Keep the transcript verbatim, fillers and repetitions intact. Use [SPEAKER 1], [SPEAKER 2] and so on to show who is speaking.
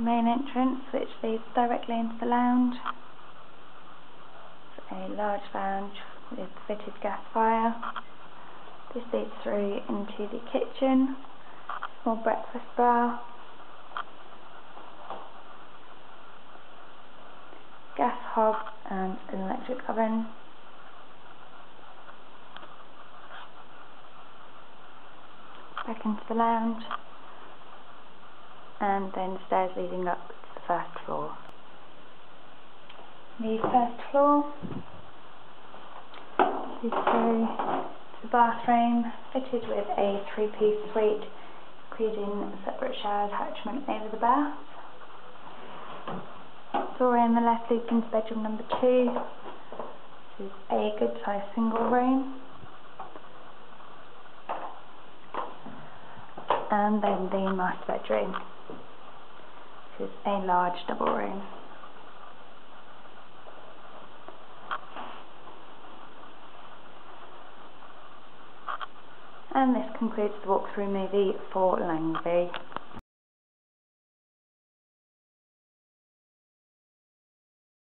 [SPEAKER 1] the main entrance, which leads directly into the lounge. It's a large lounge with fitted gas fire. This leads through into the kitchen, small breakfast bar, gas hob and an electric oven. Back into the lounge, and then stairs leading up to the first floor. The first floor leads through the bathroom, fitted with a three-piece suite, including a separate shower attachment over the bath. Door on the left leads into bedroom number two. This is a good sized single room. And then the master bedroom. This is a large double room. And this concludes the walkthrough movie for Langby.